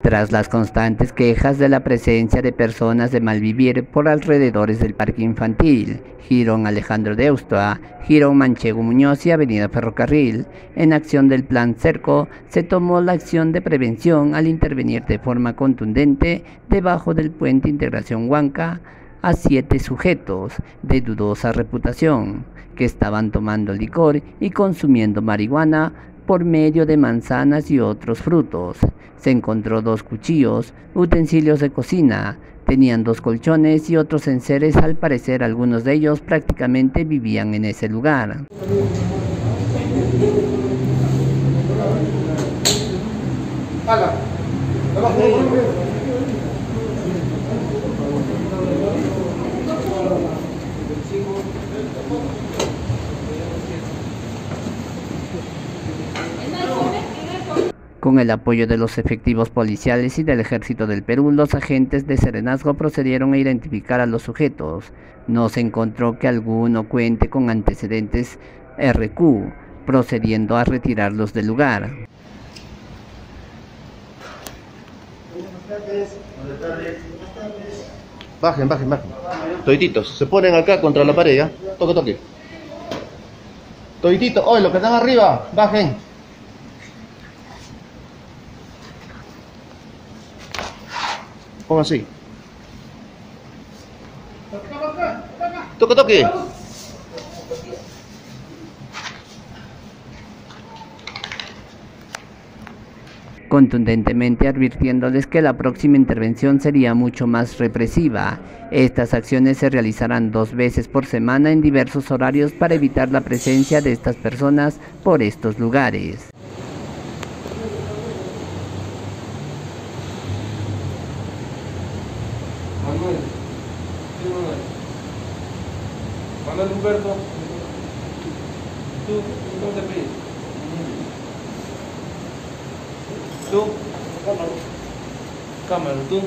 Tras las constantes quejas de la presencia de personas de malvivir por alrededores del parque infantil, Jirón Alejandro Deusto, Jirón Manchego Muñoz y Avenida Ferrocarril, en acción del Plan Cerco, se tomó la acción de prevención al intervenir de forma contundente debajo del puente Integración Huanca a 7 sujetos de dudosa reputación que estaban tomando licor y consumiendo marihuana por medio de manzanas y otros frutos. Se encontró 2 cuchillos, utensilios de cocina, tenían 2 colchones y otros enseres. Al parecer algunos de ellos prácticamente vivían en ese lugar. Con el apoyo de los efectivos policiales y del Ejército del Perú, los agentes de Serenazgo procedieron a identificar a los sujetos. No se encontró que alguno cuente con antecedentes RQ, procediendo a retirarlos del lugar. Bajen. Todititos, se ponen acá contra la pared, ¿ya? Toque. Todititos, hoy los que están arriba, bajen. Pongan así. Toque. Contundentemente advirtiéndoles que la próxima intervención sería mucho más represiva. Estas acciones se realizarán 2 veces por semana en diversos horarios para evitar la presencia de estas personas por estos lugares. Manuel Humberto, ¿tú cómo te pides? ¿Tú? Cámara, ¿tú?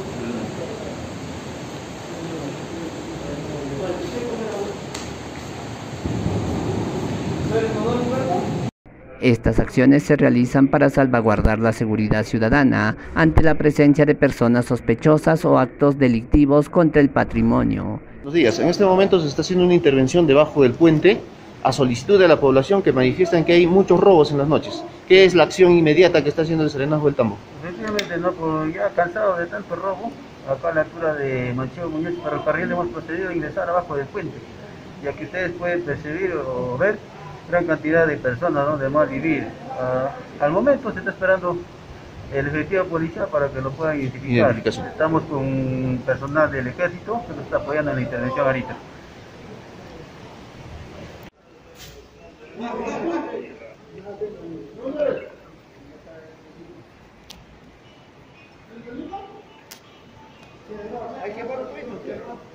Estas acciones se realizan para salvaguardar la seguridad ciudadana ante la presencia de personas sospechosas o actos delictivos contra el patrimonio. Buenos días, en este momento se está haciendo una intervención debajo del puente a solicitud de la población que manifiestan que hay muchos robos en las noches. ¿Qué es la acción inmediata que está haciendo el Serenazgo del Tambo? Efectivamente, no, pues ya cansado de tanto robo, acá a la altura de Manchego Muñoz y Ferrocarril hemos procedido a ingresar abajo del puente, ya que ustedes pueden percibir o ver gran cantidad de personas, ¿no?, de mal vivir. Al momento se está esperando el efectivo policial para que lo puedan identificar. Estamos con personal del ejército que nos está apoyando en la intervención ahorita. Hay que